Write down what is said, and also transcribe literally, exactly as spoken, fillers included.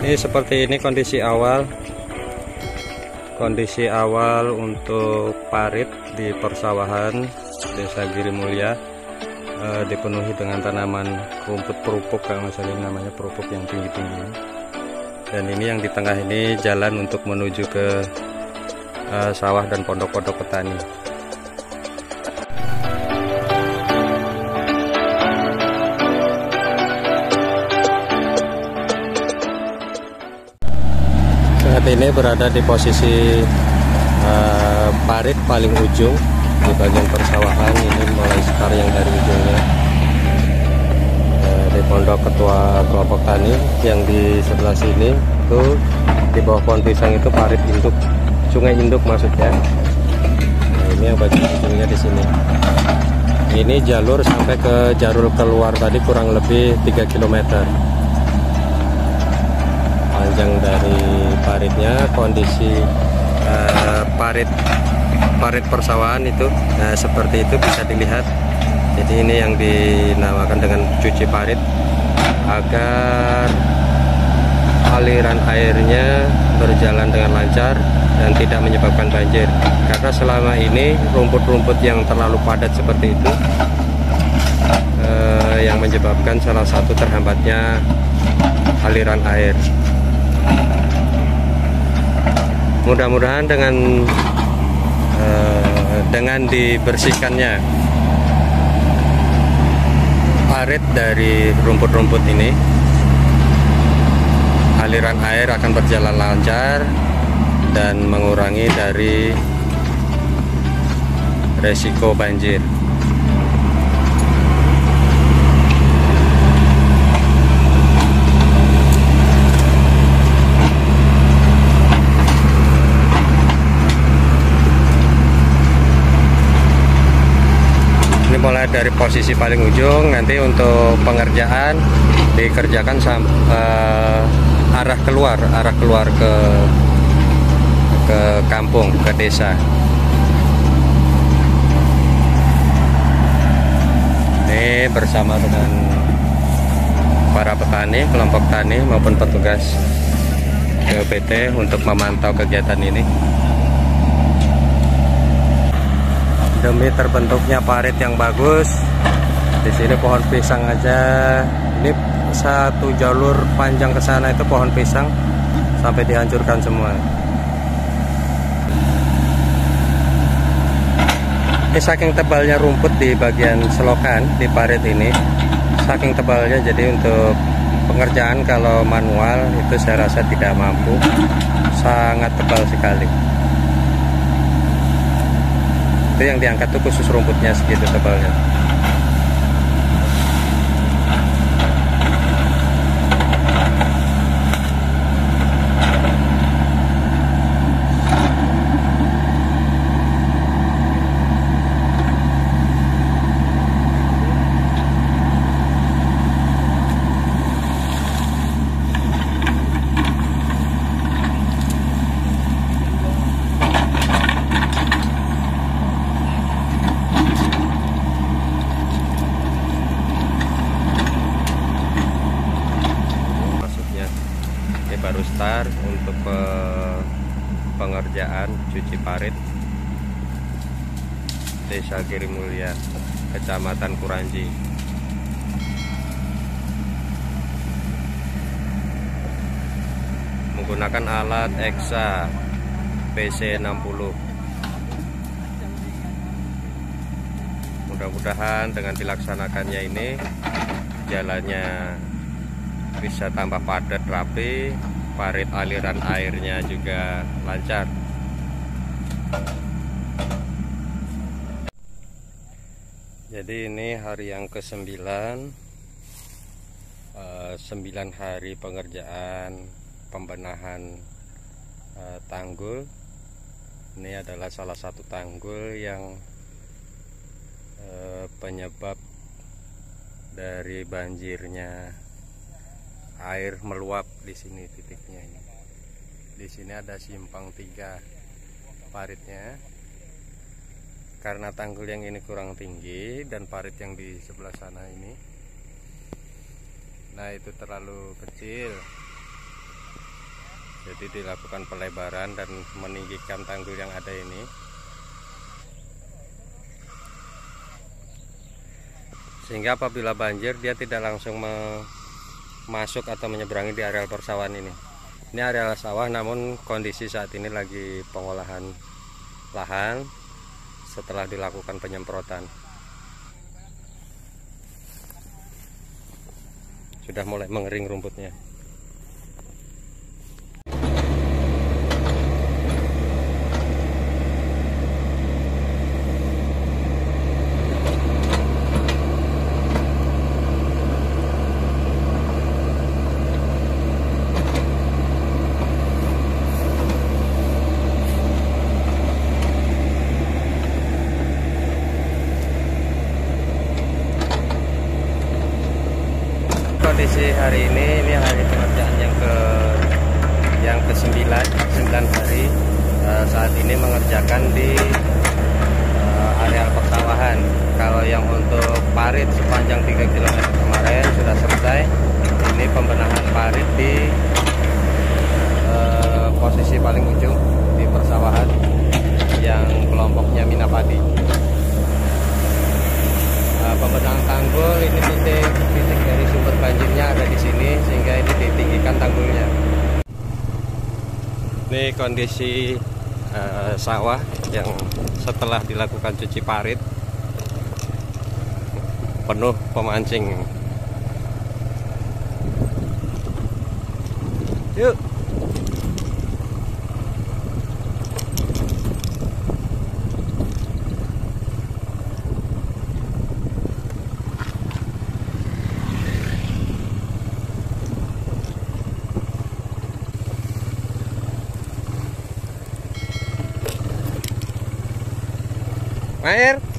Ini seperti ini kondisi awal kondisi awal untuk parit di persawahan Desa Girimulya, e, dipenuhi dengan tanaman rumput perupuk, kalau misalnya namanya perupuk yang tinggi-tinggi. Dan ini yang di tengah ini jalan untuk menuju ke e, sawah dan pondok-pondok petani. Saat ini berada di posisi uh, parit paling ujung di bagian persawahan. Ini mulai start yang dari ujungnya uh, di pondok ketua kelompok tani. Yang di sebelah sini itu di bawah pohon pisang itu parit induk, sungai induk maksudnya. Nah, ini yang bagian ujungnya di sini. Ini jalur sampai ke jalur keluar tadi kurang lebih tiga kilometer. Panjang dari paritnya, kondisi uh, parit parit persawahan itu nah, seperti itu bisa dilihat. Jadi ini yang dinamakan dengan cuci parit agar aliran airnya berjalan dengan lancar dan tidak menyebabkan banjir. Karena selama ini rumput-rumput yang terlalu padat seperti itu uh, yang menyebabkan salah satu terhambatnya aliran air. Mudah-mudahan dengan eh, dengan dibersihkannya parit dari rumput-rumput ini, aliran air akan berjalan lancar dan mengurangi dari resiko banjir. Mulai dari posisi paling ujung, nanti untuk pengerjaan dikerjakan sampai uh, arah keluar, arah keluar ke ke kampung, ke desa. Ini bersama dengan para petani, kelompok tani maupun petugas G O P T untuk memantau kegiatan ini. Demi terbentuknya parit yang bagus, di sini pohon pisang aja. Ini satu jalur panjang ke sana itu pohon pisang sampai dihancurkan semua. Ini saking tebalnya rumput di bagian selokan di parit ini, saking tebalnya, jadi untuk pengerjaan kalau manual itu saya rasa tidak mampu, sangat tebal sekali. Itu yang diangkat tuh khusus rumputnya segitu tebalnya. Baru start untuk pengerjaan cuci parit Desa Girimulya, Kecamatan Kuranji. Menggunakan alat Eksa P C enam puluh. Mudah-mudahan dengan dilaksanakannya ini jalannya bisa tambah padat, rapi, parit aliran airnya juga lancar. Jadi ini hari yang ke sembilan, uh, sembilan hari pengerjaan pembenahan uh, tanggul. Ini adalah salah satu tanggul yang uh, penyebab dari banjirnya air meluap di sini titiknya ini. Di sini ada simpang tiga paritnya. Karena tanggul yang ini kurang tinggi dan parit yang di sebelah sana ini, nah itu terlalu kecil, Jadi dilakukan pelebaran dan meninggikan tanggul yang ada ini. Sehingga apabila banjir dia tidak langsung masuk atau menyeberangi di areal persawahan ini. Ini areal sawah, namun kondisi saat ini lagi pengolahan lahan setelah dilakukan penyemprotan. Sudah mulai mengering rumputnya. Kondisi hari ini ini hari pengerjaan yang ke yang ke sembilan sembilan hari. Uh, saat ini mengerjakan di uh, areal persawahan. Kalau yang untuk parit sepanjang tiga kilometer kemarin sudah selesai. Ini pembenahan parit di uh, posisi paling ujung di persawahan yang kelompoknya Minapadi. Uh, pembenahan tanggul ini titik titik dari sumber banjirnya ada di sini, sehingga ini ditinggikan tanggulnya. Ini kondisi uh, sawah yang setelah dilakukan cuci parit penuh pemancing. Yuk. Air